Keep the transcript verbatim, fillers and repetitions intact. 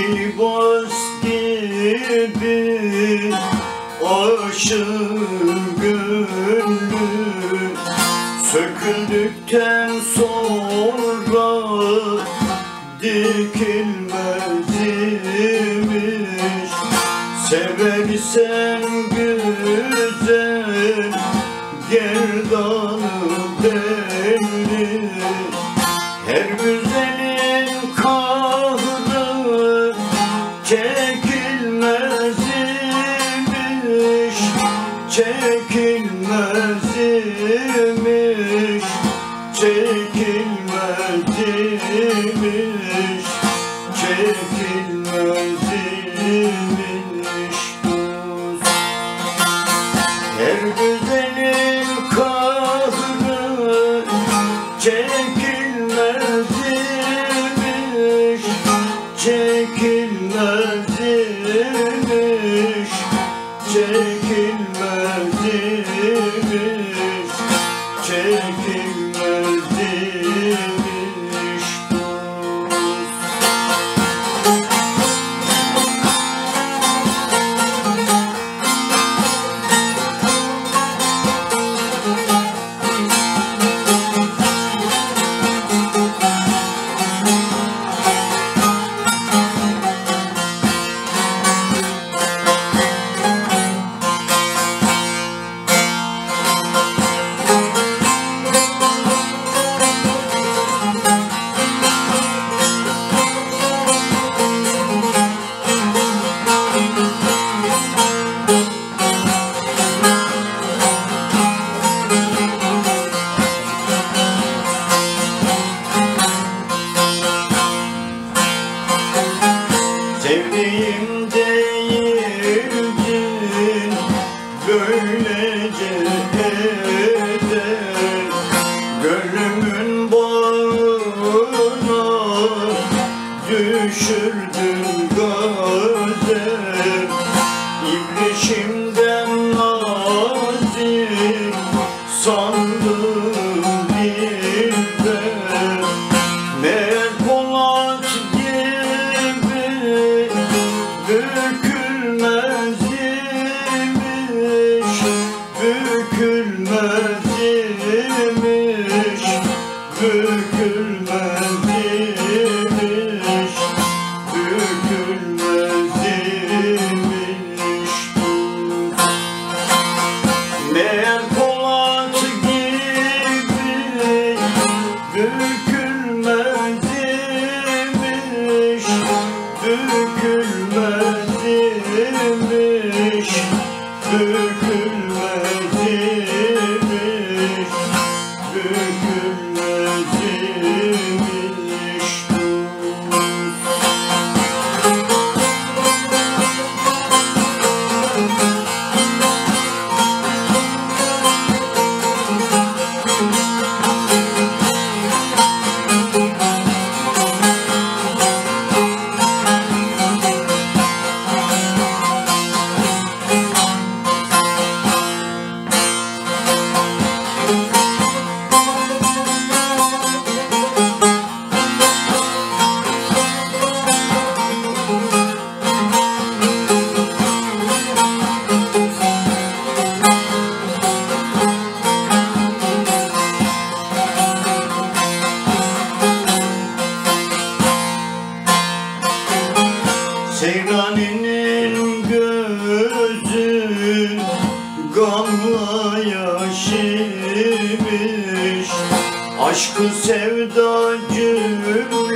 libas gibi aşığın gönlü söküldükten sonra dikilmez imiş. Seversen güzel gerdanı belli, her güzelin kahrı çekilmez imiş, çekilmez imiş, çekilmez imiş, çekilmez imiş dost. Her güzelin kahrı çekilmez imiş, çekilmez imiş, çekilmez imiş, çekilmez imiş dost. Sevdiğim değildin böylece eder, gönlümün bağına düşürdün gazel. İbrişimden nazik sandım dilber, meğer Polat bükülmez imiş, bükülmez imiş, bükülmez imiş, bükülmez imiş dost. Meğer Polat gibi bükülmez imiş, bükülmez imiş, bükülmez imiş, bükülmez imiş dost. Seyraninin gözü gamla yaş imiş, aşkı sevda cümle